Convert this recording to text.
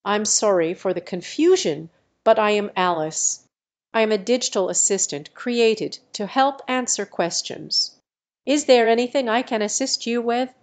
I'm sorry for the confusion, but I am Alice. I am a digital assistant created to help answer questions. Is there anything I can assist you with?